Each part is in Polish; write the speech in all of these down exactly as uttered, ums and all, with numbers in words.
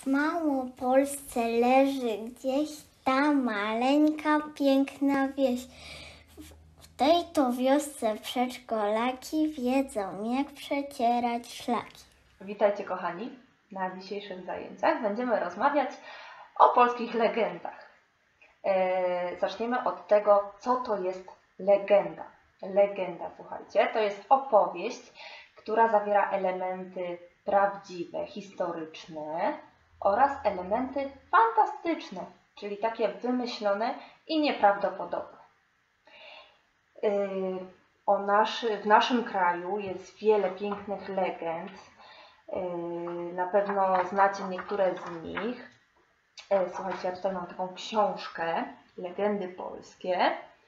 W Małopolsce leży gdzieś ta maleńka, piękna wieś. W tej to wiosce przedszkolaki wiedzą, jak przecierać szlaki. Witajcie kochani, na dzisiejszych zajęciach będziemy rozmawiać o polskich legendach. Eee, zaczniemy od tego, co to jest legenda. Legenda, słuchajcie, to jest opowieść, która zawiera elementy prawdziwe, historyczne oraz elementy fantastyczne, czyli takie wymyślone i nieprawdopodobne. Eee, o naszy, w naszym kraju jest wiele pięknych legend. Na pewno znacie niektóre z nich. Słuchajcie, ja tutaj mam taką książkę, Legendy polskie.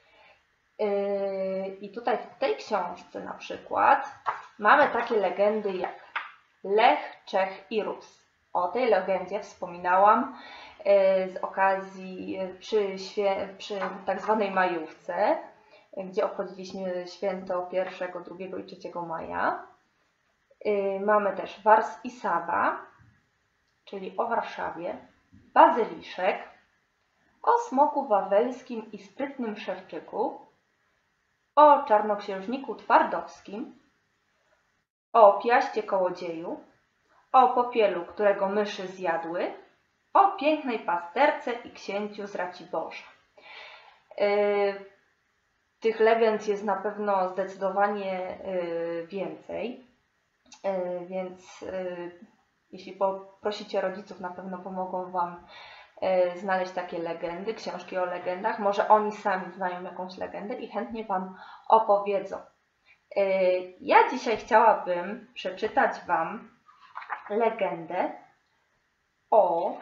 I tutaj w tej książce na przykład mamy takie legendy jak Lech, Czech i Rus. O tej legendzie wspominałam z okazji przy, przy tak zwanej majówce, gdzie obchodziliśmy święto pierwszego, drugiego i trzeciego maja. Mamy też Wars i Saba, czyli o Warszawie, Bazyliszek, o smoku wawelskim i sprytnym szewczyku, o czarnoksiężniku twardowskim, o piaście kołodzieju, o popielu, którego myszy zjadły, o pięknej pasterce i księciu z Raciborza. Yy, tych legend jest na pewno zdecydowanie yy, więcej. Więc jeśli poprosicie rodziców, na pewno pomogą Wam znaleźć takie legendy, książki o legendach. Może oni sami znają jakąś legendę i chętnie Wam opowiedzą. Ja dzisiaj chciałabym przeczytać Wam legendę o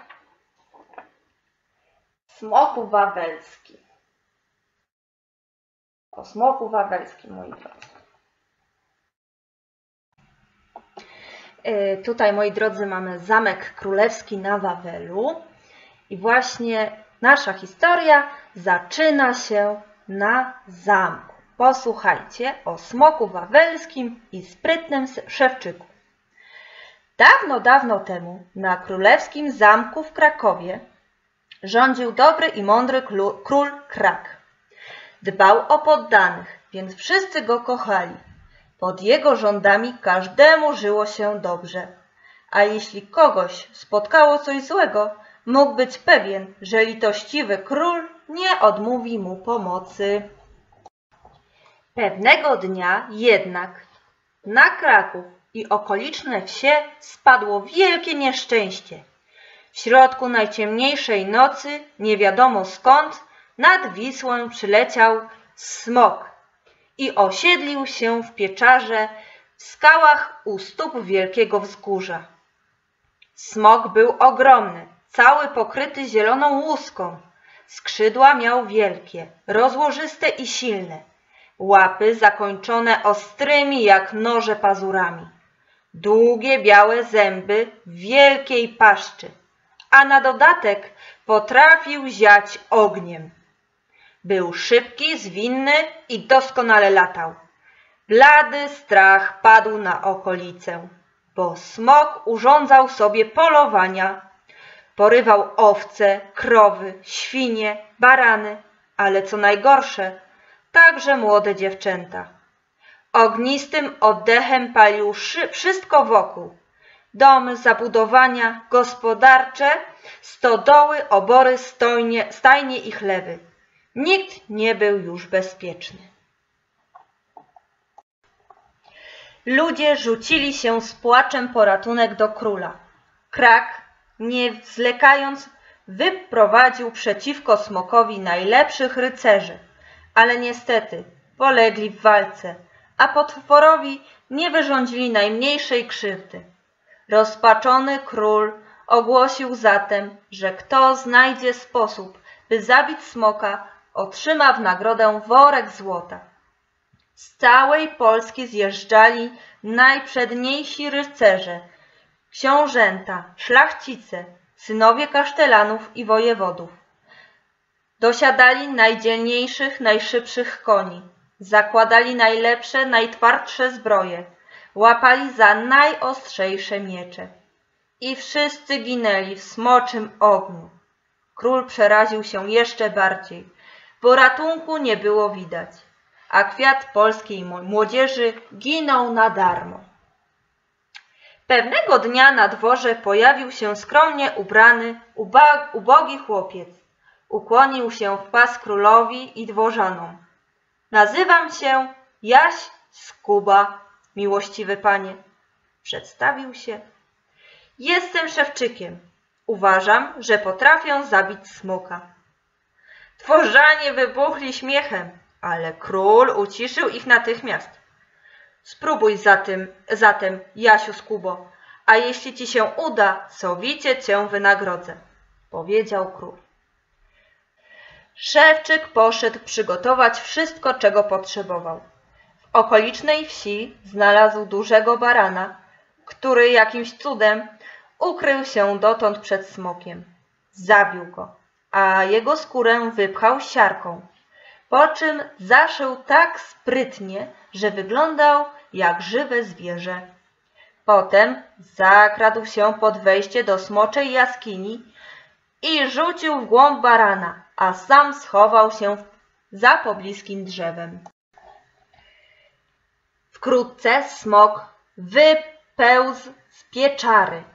smoku wawelskim. O smoku wawelskim, moi drodzy. Tutaj, moi drodzy, mamy Zamek Królewski na Wawelu i właśnie nasza historia zaczyna się na zamku. Posłuchajcie o smoku wawelskim i sprytnym szewczyku. Dawno, dawno temu na królewskim zamku w Krakowie rządził dobry i mądry król Krak. Dbał o poddanych, więc wszyscy go kochali. Pod jego rządami każdemu żyło się dobrze, a jeśli kogoś spotkało coś złego, mógł być pewien, że litościwy król nie odmówi mu pomocy. Pewnego dnia jednak na Kraków i okoliczne wsie spadło wielkie nieszczęście. W środku najciemniejszej nocy, nie wiadomo skąd, nad Wisłę przyleciał smok i osiedlił się w pieczarze w skałach u stóp wielkiego wzgórza. Smok był ogromny, cały pokryty zieloną łuską. Skrzydła miał wielkie, rozłożyste i silne. Łapy zakończone ostrymi jak noże pazurami. Długie białe zęby w wielkiej paszczy, a na dodatek potrafił ziać ogniem. Był szybki, zwinny i doskonale latał. Blady strach padł na okolicę, bo smok urządzał sobie polowania. Porywał owce, krowy, świnie, barany, ale co najgorsze, także młode dziewczęta. Ognistym oddechem palił wszystko wokół. Domy, zabudowania, gospodarcze, stodoły, obory, stojnie, stajnie i chlewy. Nikt nie był już bezpieczny. Ludzie rzucili się z płaczem po ratunek do króla. Krak, nie zwlekając, wyprowadził przeciwko smokowi najlepszych rycerzy, ale niestety polegli w walce, a potworowi nie wyrządzili najmniejszej krzywdy. Rozpaczony król ogłosił zatem, że kto znajdzie sposób, by zabić smoka, otrzyma w nagrodę worek złota. Z całej Polski zjeżdżali najprzedniejsi rycerze, książęta, szlachcice, synowie kasztelanów i wojewodów. Dosiadali najdzielniejszych, najszybszych koni, zakładali najlepsze, najtwardsze zbroje, łapali za najostrzejsze miecze. i wszyscy ginęli w smoczym ogniu. Król przeraził się jeszcze bardziej, bo ratunku nie było widać, a kwiat polskiej młodzieży ginął na darmo. Pewnego dnia na dworze pojawił się skromnie ubrany, ubogi chłopiec. Ukłonił się w pas królowi i dworzanom. Nazywam się Jaś Skuba, miłościwy panie. Przedstawił się. Jestem szewczykiem. Uważam, że potrafię zabić smoka. Dworzanie wybuchli śmiechem, ale król uciszył ich natychmiast. Spróbuj zatem, zatem, Jasiu Skubo, a jeśli ci się uda, sowicie cię wynagrodzę, powiedział król. Szewczyk poszedł przygotować wszystko, czego potrzebował. W okolicznej wsi znalazł dużego barana, który jakimś cudem ukrył się dotąd przed smokiem. Zabił go, a jego skórę wypchał siarką, po czym zaszył tak sprytnie, że wyglądał jak żywe zwierzę. Potem zakradł się pod wejście do smoczej jaskini i rzucił w głąb barana, a sam schował się za pobliskim drzewem. Wkrótce smok wypełzł z pieczary.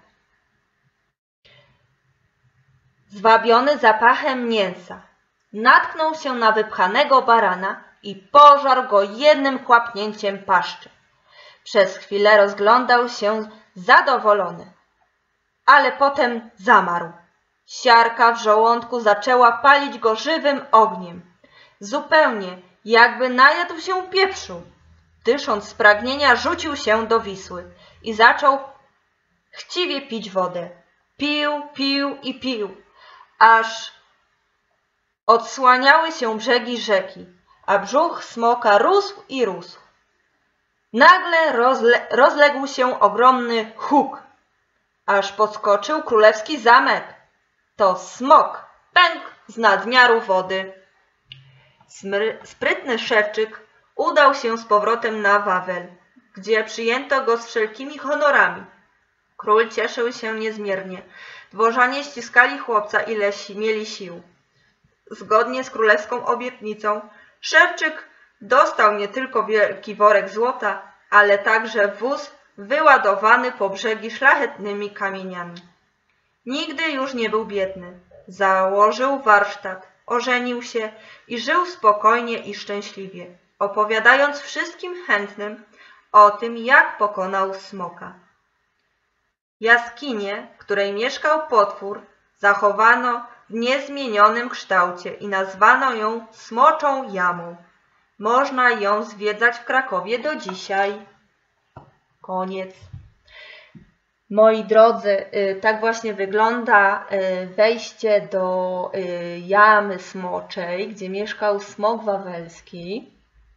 Zwabiony zapachem mięsa, natknął się na wypchanego barana i pożarł go jednym kłapnięciem paszczy. Przez chwilę rozglądał się zadowolony, ale potem zamarł. Siarka w żołądku zaczęła palić go żywym ogniem, zupełnie jakby najadł się pieprzu. Dysząc z pragnienia, rzucił się do Wisły i zaczął chciwie pić wodę. Pił, pił i pił, aż odsłaniały się brzegi rzeki, a brzuch smoka rósł i rósł. Nagle rozle rozległ się ogromny huk, aż podskoczył królewski zamek. To smok pękł z nadmiaru wody. Smry sprytny szewczyk udał się z powrotem na Wawel, gdzie przyjęto go z wszelkimi honorami. Król cieszył się niezmiernie. Dworzanie ściskali chłopca, ile si mieli sił. Zgodnie z królewską obietnicą, szewczyk dostał nie tylko wielki worek złota, ale także wóz wyładowany po brzegi szlachetnymi kamieniami. Nigdy już nie był biedny. Założył warsztat, ożenił się i żył spokojnie i szczęśliwie, opowiadając wszystkim chętnym o tym, jak pokonał smoka. Jaskinię, w której mieszkał potwór, zachowano w niezmienionym kształcie i nazwano ją Smoczą Jamą. Można ją zwiedzać w Krakowie do dzisiaj. Koniec. Moi drodzy, tak właśnie wygląda wejście do jamy smoczej, gdzie mieszkał smok wawelski.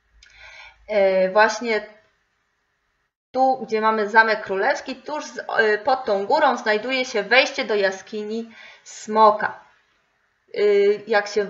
Właśnie tu, gdzie mamy Zamek Królewski, tuż pod tą górą znajduje się wejście do jaskini smoka. Jak się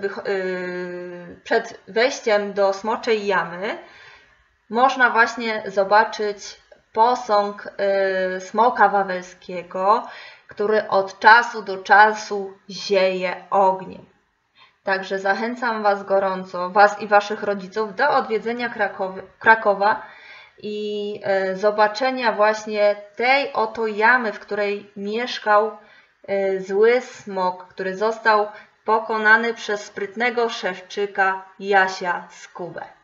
przed wejściem do smoczej jamy można właśnie zobaczyć posąg y, smoka wawelskiego, który od czasu do czasu zieje ogniem. Także zachęcam Was gorąco, Was i Waszych rodziców, do odwiedzenia Krakowy, Krakowa i y, zobaczenia właśnie tej oto jamy, w której mieszkał y, zły smok, który został pokonany przez sprytnego szewczyka Jasia Skubę.